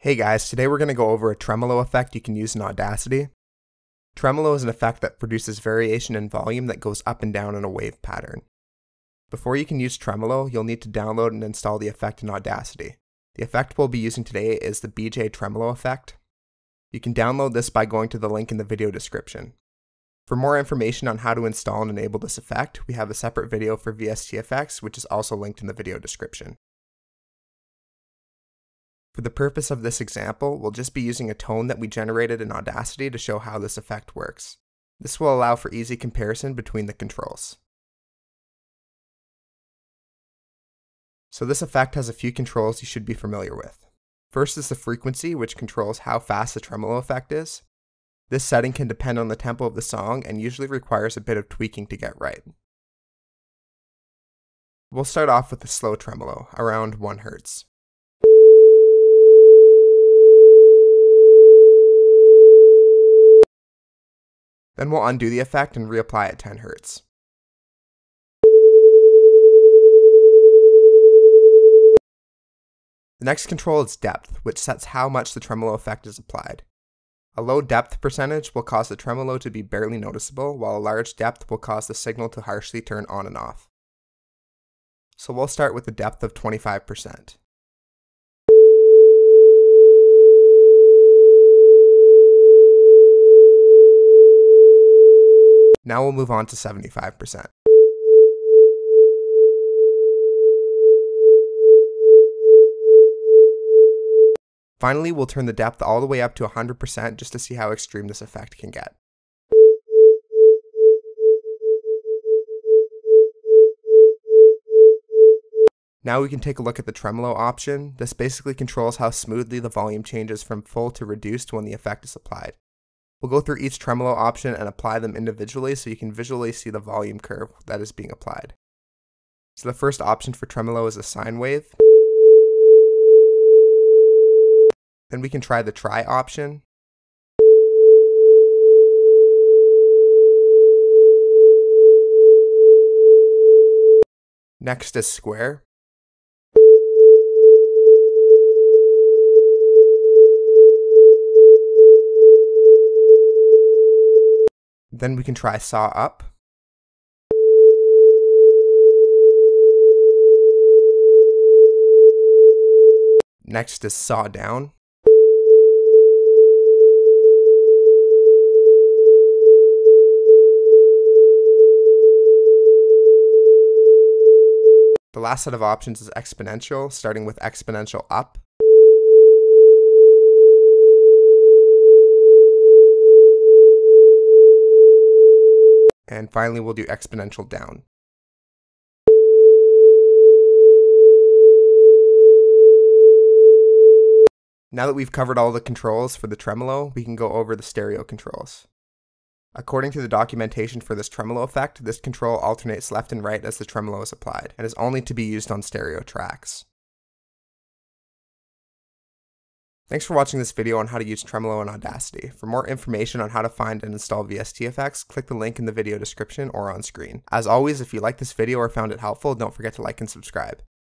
Hey guys, today we're going to go over a tremolo effect you can use in Audacity. Tremolo is an effect that produces variation in volume that goes up and down in a wave pattern. Before you can use tremolo, you'll need to download and install the effect in Audacity. The effect we'll be using today is the BJ Tremolo effect. You can download this by going to the link in the video description. For more information on how to install and enable this effect, we have a separate video for VST effects, which is also linked in the video description. For the purpose of this example, we'll just be using a tone that we generated in Audacity to show how this effect works. This will allow for easy comparison between the controls. So this effect has a few controls you should be familiar with. First is the frequency, which controls how fast the tremolo effect is. This setting can depend on the tempo of the song and usually requires a bit of tweaking to get right. We'll start off with the slow tremolo, around 1 Hz. Then we'll undo the effect and reapply at 10 Hz. The next control is depth, which sets how much the tremolo effect is applied. A low depth percentage will cause the tremolo to be barely noticeable, while a large depth will cause the signal to harshly turn on and off. So we'll start with a depth of 25%. Now we'll move on to 75%. Finally, we'll turn the depth all the way up to 100% just to see how extreme this effect can get. Now we can take a look at the tremolo option. This basically controls how smoothly the volume changes from full to reduced when the effect is applied. We'll go through each tremolo option and apply them individually so you can visually see the volume curve that is being applied. So the first option for tremolo is a sine wave. Then we can try the try option. Next is square. Then we can try saw up. Next is saw down. The last set of options is exponential, starting with exponential up. And finally, we'll do exponential down. Now that we've covered all the controls for the tremolo, we can go over the stereo controls. According to the documentation for this tremolo effect, this control alternates left and right as the tremolo is applied, and is only to be used on stereo tracks. Thanks for watching this video on how to use tremolo in Audacity. For more information on how to find and install VST effects, click the link in the video description or on screen. As always, if you liked this video or found it helpful, don't forget to like and subscribe.